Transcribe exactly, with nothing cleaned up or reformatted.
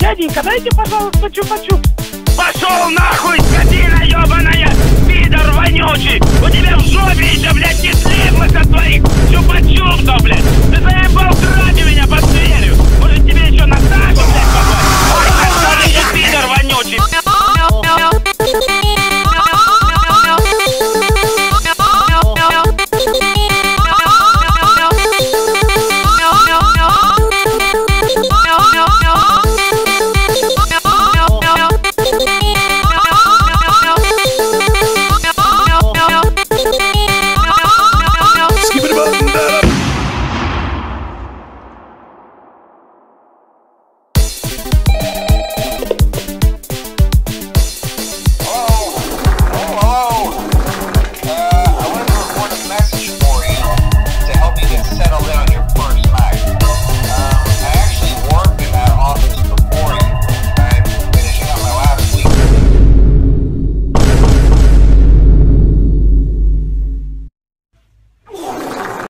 Дяденька, дайте, пожалуйста, чупа-чупс. Пошел нахуй, скотина ебаная! Пидор вонючий! У тебя в жопе еще, блядь, не слиплось от твоих чупа-чупсов, блядь! Ты заебал, крать у меня под дверью!